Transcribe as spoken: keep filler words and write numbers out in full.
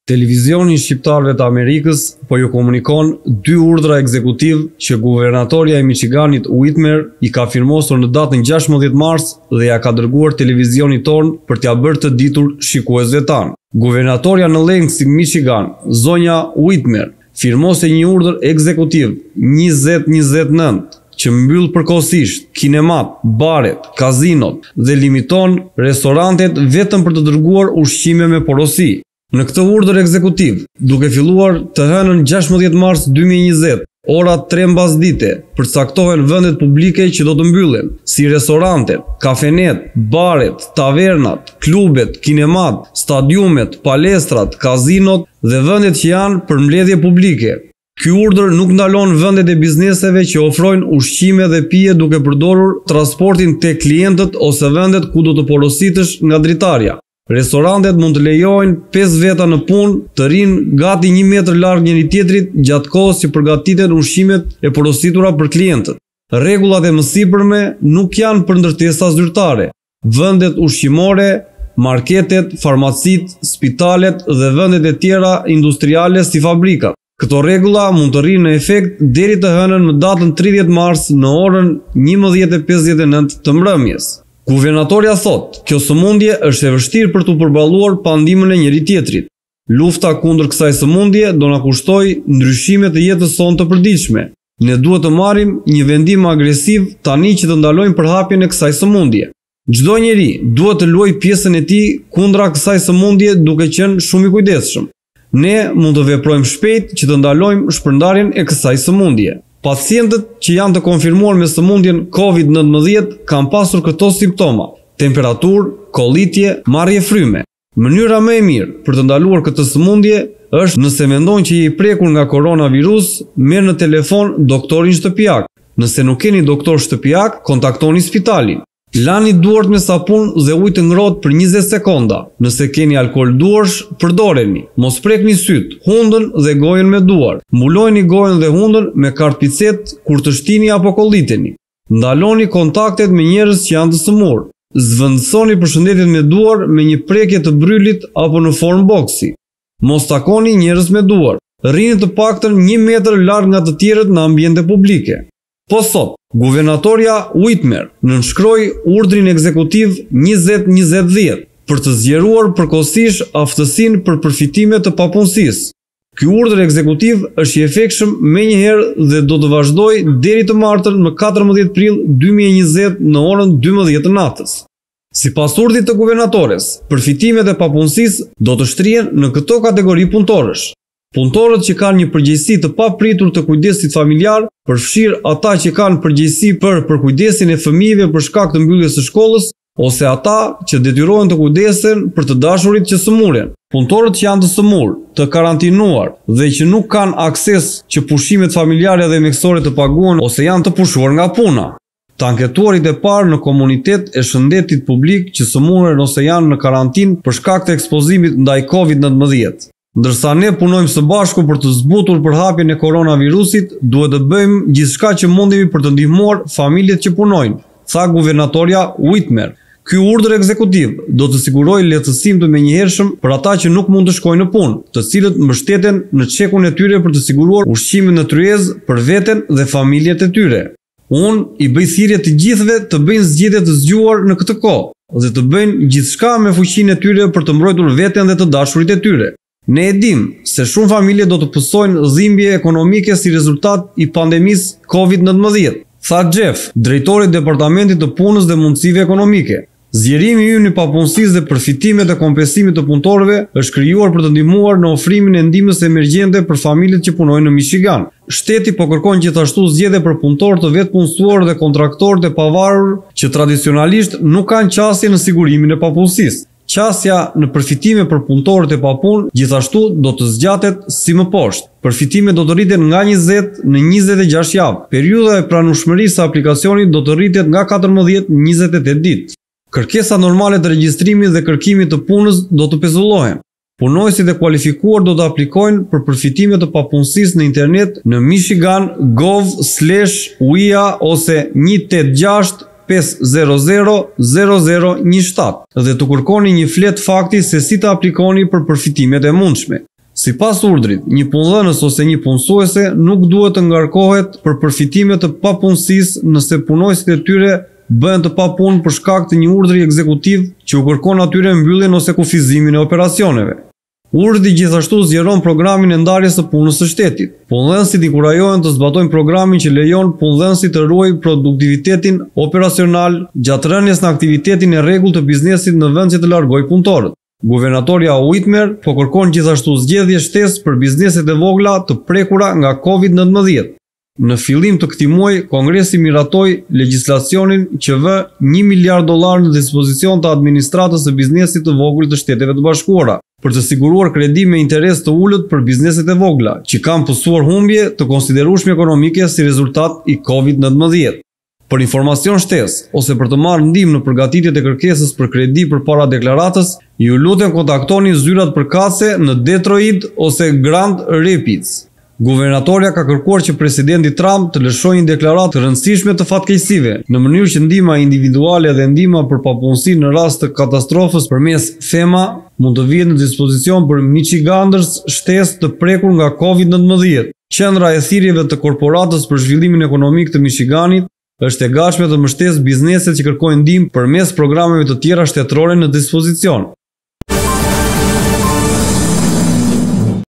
Televizioni shqiptarëve të Amerikës po ju komunikon dy urdhra ekzekutiv që guvernatorja e Michiganit Whitmer i ka firmosur në datën gjashtëdhjetë mars dhe ja ka dërguar televizionit ton për t'ia bërë të ditur shikuesve tanë. Guvernatorja në Lansing, Michigan, zonja Whitmer, firmose një urdhër ekzekutiv njëzet njëzet nëntë që mbyll përkohësisht kinemat, baret, kazinot dhe limiton restorantet vetëm për të dërguar ushqime me porosi. Në këtë urdhër ekzekutiv, duke filluar të hënën gjashtëdhjetë mars dy mijë e njëzet, ora tre mbasdite, përcaktohen vendet publike që do të mbyllen, si restorantet, kafenet, baret, tavernat, klubet, kinemat, stadiumet, palestrat, kazinot dhe vendet që janë për mbledhje publike. Ky urdhër nuk ndalon vendet e bizneseve që ofrojnë ushqime dhe pije duke përdorur transportin tek klientët ose vendet ku do të porositesh nga dritarja. Restorantet mund të lejojnë pesë veta në punë të rinë gati një metër larg njëri tjetrit gjatë kohës që përgatiten ushqimet e porositura për klientët. Rregullat e mësipërme nuk janë për ndërtesa zyrtare. Vendet ushqimore, marketet, farmacitë, spitalet dhe vendet e tjera industriale si fabrikat. Këto rregulla mund të rrinë në efekt deri të hënën në datën tridhjetë mars në orën njëmbëdhjetë e pesëdhjetë e nëntë të mbrëmjes. Guvernatorja thot, kjo sëmundje është e vështirë për të përballuar pa ndihmën e njëri tjetrit. Lufta kundër kësaj sëmundje do na kushtoj ndryshime të jetës sonë të përditshme. Ne duhet të marrim një vendim agresiv tani që të ndalojmë përhapjen e kësaj sëmundje. Çdo njeri duhet të luajë pjesën e tij kundra kësaj sëmundje duke qenë shumë i kujdesshëm. Ne mund të veprojmë shpejt që të ndalojmë shpërndarjen e kësaj sëmundje. Pacientët që janë të konfirmuar me sëmundjen COVID nëntëmbëdhjetë kanë pasur këto simptoma: temperaturë, kollitje, marrje fryme. Mënyra më e mirë për të ndaluar këtë sëmundje është nëse mendon që je i prekur nga koronavirus, merr në telefon doktorin shtëpiak. Nëse nuk keni doktor shtëpiak, kontaktoni spitalin. Lani duart me sapun dhe ujë të ngrohtë për njëzet sekonda. Nëse keni alkool duarsh, përdoreni. Mos prekni syt, hundën dhe gojën me duar. Mbulojeni gojën dhe hundën me kartpicet kur të shtini apo kolliteni. Ndaloni kontaktet me njerëz që janë të sëmurë. Zvendësoni përshëndetjet me duar me një prekje të brylit apo në formë boksi. Mos takoni njerëz me duar. Rrini të paktën një metër larg nga të tjerët në ambiente publike. Po sot, guvernatorja Whitmer nënshkroi urdhrin ekzekutiv njëzet njëzet dhjetë për të zgjeruar përkohësisht aftësinë për përfitime të papunësisë. Ky urdhër ekzekutiv është i efektshëm menjëherë dhe do të vazhdojë deri të martën më katërmbëdhjetë prill dy mijë e njëzet në orën dymbëdhjetë të natës. Sipas urdhrit të guvernatores, përfitimet e papunësisë do të shtrihen në këto kategori punëtorësh. Punëtorët që kanë një përgjegjësi të papritur të kujdesit familjar, përfshirë ata që kanë përgjegjësi për përkujdesin e fëmijëve për shkak të mbylljes së shkollës, ose ata që detyrohen të kujdesen për të dashurit që sëmuren. Punëtorët që janë të sëmur, të karantinuar dhe që nuk kanë akses që pushimet familjare dhe mjekësore të paguhen ose janë të pushuar nga puna. Të anketuarit e parë në komunitet e shëndetit publik që sëmuren ose janë në karantinë për shkak të ekspozimit ndaj COVID nëntëmbëdhjetë. Ndërsa ne punojmë së bashku për të zbutur përhapjen e koronavirusit, duhet të bëjmë gjithçka që mundemi për të ndihmuar familjet që punojnë, tha guvernatorja Whitmer. Ky urdhër ekzekutiv do të sigurojë lehtësim të menjëhershëm për ata që nuk mund të shkojnë në punë, të cilët mbështeten në çekun e tyre për të siguruar ushqimin në tryezë për veten dhe familjet e tyre. Unë i bëj thirrje të gjithëve të bëjnë zgjedhje të zgjuar në këtë kohë dhe të bëjnë gjithçka me fuqinë e tyre për të mbrojtur veten dhe të dashurit e tyre. Ne e dim se shumë familje do të pësojnë dhimbje ekonomike si rezultat i pandemisë COVID nëntëmbëdhjetë, tha Jeff, drejtori i Departamentit të Punës dhe Mundësive Ekonomike. Zgjerimi ynë i papunësisë dhe përfitimet e kompensimit të punëtorëve është krijuar për të ndihmuar në ofrimin e ndihmës emergjente për familjet që punojnë në Michigan. Shteti po kërkon gjithashtu zgjedhje për punëtorë të vetpunësuar dhe kontraktorët e pavarur që tradicionalisht nuk kanë qasje në sigurimin e papunësisë. Qasja në përfitime për punëtorët e papunë gjithashtu do të zgjatet si më poshtë. Përfitimet do të rriten nga njëzet në njëzet e gjashtë javë. Periudha e pranueshmërisë së aplikacionit do të rritet nga katërmbëdhjetë në njëzet e tetë ditë. Kërkesa normale të regjistrimit dhe kërkimit të punës do të pezullohen. Punojësit e kualifikuar do të aplikojnë për përfitime të papunësisë në internet në michigan gov slash u i a ose një tetë gjashtë pesë zero zero zero zero një shtatë dhe të kërkoni një flet fakti se si të aplikoni për përfitimet e mundshme. Sipas urdhrit, një punëdhënës ose një punësuese nuk duhet të ngarkohet për përfitime të papunësisë nëse punojësit e tyre bëhen të papunë për shkak të një urdhri ekzekutiv që u kërkon atyre mbylljen ose kufizimin e operacioneve. Urdhri gjithashtu zgjeron programin e ndarjes së punës së shtetit. Punëdhënësit inkurajohen të zbatojnë programin që lejon punëdhënësit të ruajë produktivitetin operacional gjatë rënies në aktivitetin e rregullt të biznesit në vend që të largojë punëtorët. Guvernatorja Whitmer po kërkon gjithashtu zgjedhje shtesë për bizneset e vogla të prekura nga kovid nëntëmbëdhjetë. Në fillim të këtij muaji, Kongresi miratoi legjislacionin që vë një miliard dollar në dispozicion të administratës së biznesit të vogël të Shteteve të Bashkuara, për të siguruar kredi me interes të ulët për bizneset e vogla, që kanë pësuar humbje të konsiderueshme ekonomike si rezultat i kovid nëntëmbëdhjetë. Për informacion shtesë ose për të marrë ndihmë në përgatitjet e kërkesës për kredi përpara deklaratës, ju lutem kontaktoni zyrat përkatëse në Detroit ose Grand Rapids. Guvernatorja ka kërkuar që presidenti Trump të lëshojë një deklaratë të rëndësishme të fatkeqësive, në mënyrë që ndihma individuale dhe ndihma për papunësi në rast të katastrofës përmes FEMA mund të vihet në dispozicion për Michiganders shtesë të prekur nga kovid nëntëmbëdhjetë. Qendra e thirrjeve të korporatës për zhvillimin ekonomik të Michiganit është e gatshme të mbështesë bizneset që kërkojnë ndihmë përmes programeve të tjera shtetërore në dispozicion.